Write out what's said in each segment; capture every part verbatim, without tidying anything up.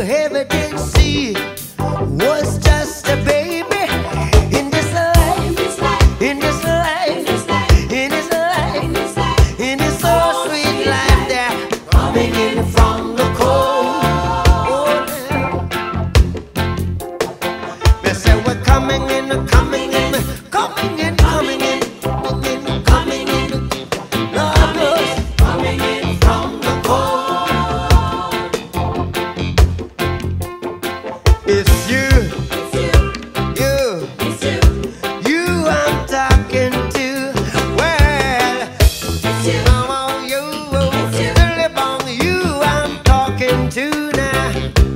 ever did see was just a baby in this life, in this life, in this life, in this so sweet life. They're coming in from the cold. They say we're coming in, coming in, coming in, coming in, coming in, coming in. Lord knows, coming in from the cold. It's you, you, you I'm talking to. Well, come on, you, the on you I'm talking to now.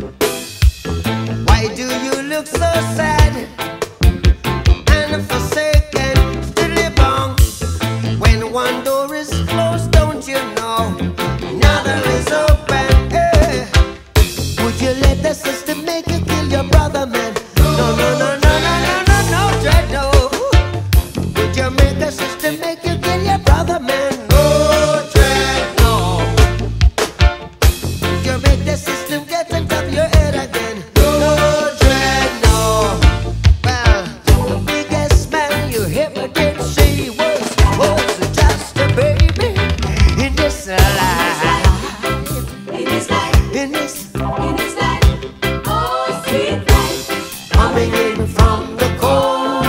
Why do you look so sad and forsaken? Still bong. When one door is closed, don't you know another is open? Eh. Would you let the system make you kill your brother, man? No, no, no, no, no, no, no, no, Dread, no. Would you make the system make you kill your brother, man? No, Dread, no. Would you make the system get on top of your head again? No, Dread, no. Well, the biggest man you ever did see was, was just a baby in this life. In this life, In this in this life, oh sweet life, coming in from the cold.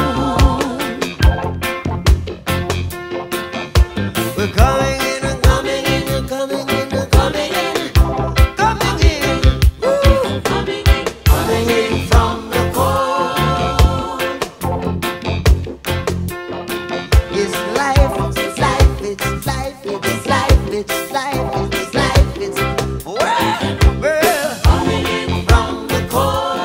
We're coming in and coming in and coming in and coming in, coming in, woo, coming in, coming in from the cold. It's life, it's life, it's life, it's life, it's life, it's life, it's well, well, coming in, from the cold.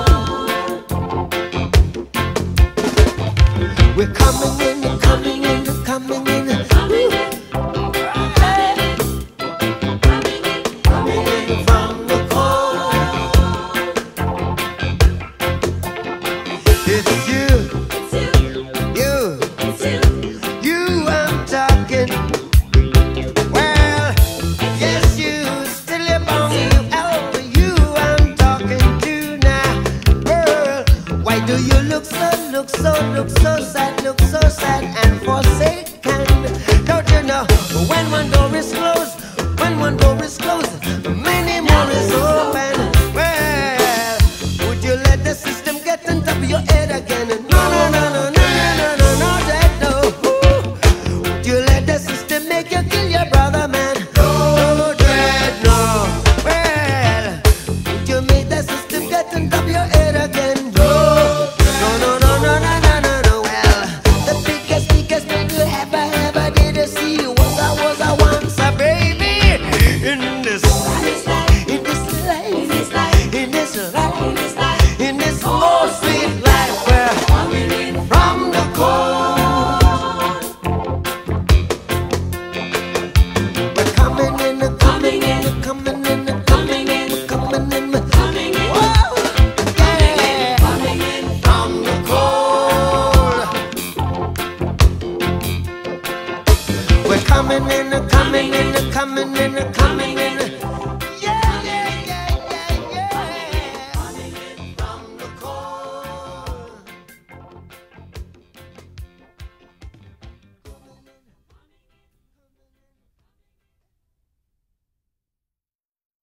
We're coming in, coming in, coming in, coming in, hey, coming in, coming in from the cold. It's you, it's you, you, it's you, you I'm talking. Well, yes, you still live on you. Oh, you I'm talking to now. Girl, why do you look so, look so, look so sad, look so sad and forsaken? Don't you know when one door is closed, when one door is closed, many more is open. Well, would you let the system get on top of your head again? No, no, no, no, no, no, no, no, no, that no. Ooh. Would you let the system make you kill your brother, man? No, Dread, no. Well, would you make the system get on top of your head again? No, no, no, no, no, no, no, no, no. Well, the biggest, biggest thing you ever, ever did see was I was I once a baby in this, in this life, in this life, in this in life, this life, in this oh sweet life where coming in, from the cold. We're coming in, coming in, coming in, coming in, coming in, coming in, whoa, yeah, coming in, from the cold. We're coming in, coming in, coming in, coming